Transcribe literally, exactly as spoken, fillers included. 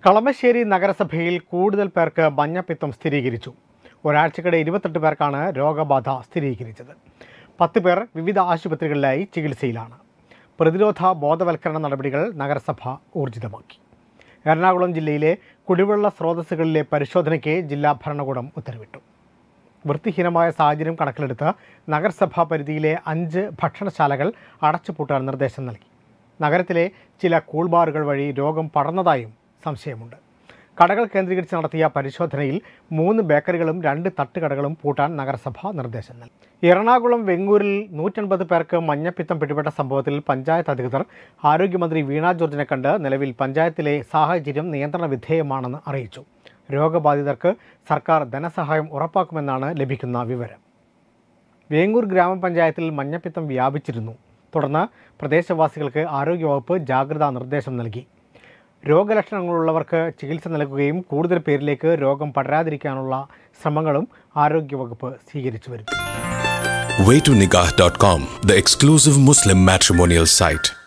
കളമശ്ശേരി നഗരസഭയിൽ കൂടുതൽ പേർക്ക് മഞ്ഞപ്പിത്തം സ്ഥിരീകരിച്ചു. ഒരാഴ്ചക്കിടെ ഇരുപത്തെട്ട് പേർക്കാണ് രോഗബാധ സ്ഥിരീകരിച്ചത്. പത്ത് പേർ വിവിധ ആശുപത്രികളിലായി ചികിത്സയിലാണ്. പ്രതിരോധ ബോധവൽക്കരണ നടപടികൾ നഗരസഭ ഊർജിതമാക്കി. എറണാകുളം ജില്ലയിലെ കുടിവെള്ള സ്രോതസ്സുകളിലെ പരിശോധനയ്ക്ക് ജില്ലാ ഭരണകൂടം ഉത്തരവിട്ടു. വൃത്തിഹീനമായ സാഹചര്യം കണക്കിലെടുത്ത് നഗരസഭാ പരിധിയിലെ അഞ്ച് ഭക്ഷണശാലകൾ അടച്ചുപൂട്ടാൻ നിർദ്ദേശം നൽകി. നഗരത്തിലെ ചില കൂൾബാറുകൾ വഴി രോഗം പടർന്നതായും സംശയമുണ്ട്. കടകൾ കേന്ദ്രീകരിച്ച് നടത്തിയ പരിശോധനയിൽ മൂന്ന് ബേക്കറികളും രണ്ട് തട്ടുകടകളും പൂട്ടാൻ നഗരസഭ നിർദ്ദേശം നൽകി. എറണാകുളം വെങ്ങൂരിൽ നൂറ്റൻപത് പേർക്ക് മഞ്ഞപ്പിത്തം പിടിപെട്ട സംഭവത്തിൽ പഞ്ചായത്ത് അധികൃതർ ആരോഗ്യമന്ത്രി വീണ ജോർജിനെ കണ്ട് നിലവിൽ പഞ്ചായത്തിലെ സാഹചര്യം നിയന്ത്രണ വിധേയമാണെന്ന് അറിയിച്ചു. രോഗബാധിതർക്ക് സർക്കാർ ധനസഹായം ഉറപ്പാക്കുമെന്നാണ് ലഭിക്കുന്ന വിവരം. വേങ്ങൂർ ഗ്രാമപഞ്ചായത്തിൽ മഞ്ഞപ്പിത്തം വ്യാപിച്ചിരുന്നു. തുടർന്ന് പ്രദേശവാസികൾക്ക് ആരോഗ്യവകുപ്പ് ജാഗ്രതാ നിർദ്ദേശം നൽകി. രോഗലക്ഷണങ്ങളുള്ളവർക്ക് ചികിത്സ നൽകുകയും കൂടുതൽ പേരിലേക്ക് രോഗം പടരാതിരിക്കാനുള്ള ശ്രമങ്ങളും ആരോഗ്യവകുപ്പ് സ്വീകരിച്ചു വരുന്നു. way to nikah dot com, the exclusive Muslim matrimonial site.